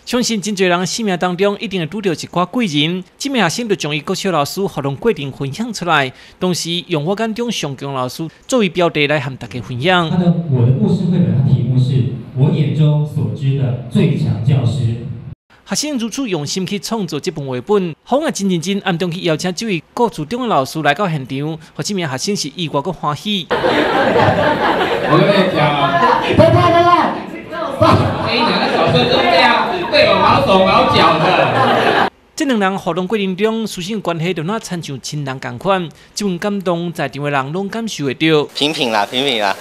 相信真侪人生命当中一定会拄到一寡贵人，这名学生就将伊国小老师互动过程分享出来，同时用我眼中上强老师作为标题来和大家分享。 我的故事绘本，它题目是我眼中所知的最强教师。学生如此用心去创作这本绘本，好也真认真暗中去邀请这位故事中的老师来到现场，和这名学生是意外个欢喜。 我跟你讲啊，这一两个角色就是这样子，对我毛手毛脚的。 这两人互动过程中，师生关系就那亲像亲人同款，这份感动在场的人拢感受得到。 平平啦。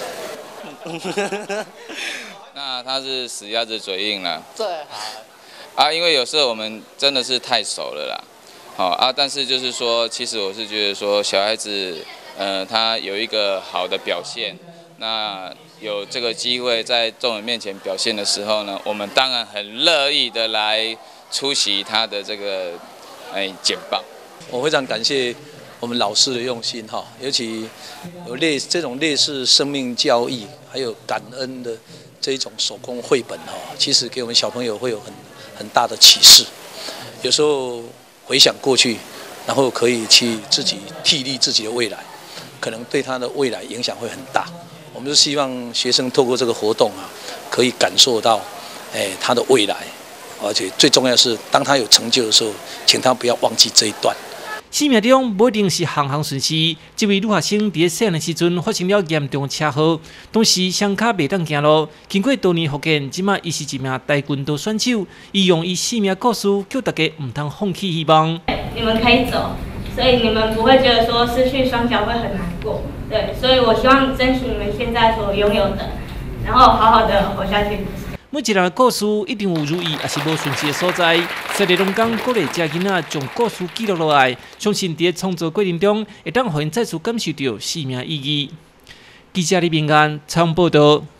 那他是死鸭子嘴硬啦。 对。 因为有时候我们真的是太熟了啦，但是就是说，其实我是觉得说，小孩子，他有一个好的表现，那有这个机会在众人面前表现的时候呢，我们当然很乐意的来出席他的这个，简报。 我非常感谢我们老师的用心哈，尤其有这种类似生命教育还有感恩的这一种手工绘本哈，其实给我们小朋友会有很大的启示。有时候回想过去，然后可以去自己替立自己的未来，可能对他的未来影响会很大。我们是希望学生透过这个活动可以感受到，他的未来，而且最重要的是，当他有成就的时候，请他不要忘记这一段。 生命中不一定是行行顺遂，这位女学生在细汉时阵发生了严重车祸，当时双脚袂当行路，经过多年复健，即马伊是一名跆拳道选手，伊用伊生命故事叫大家唔通放弃希望。 你们可以走，所以你们不会觉得说失去双脚会很难过，对，所以我希望争取你们现在所拥有的，然后好好的活下去。 每一个人的故事一定有如意，也是无顺遂的所在。在地龙岗鼓励这囡仔将故事记录落来，相信在创作过程中，会当让因再次感受到生命意义。记者李明安采访报道。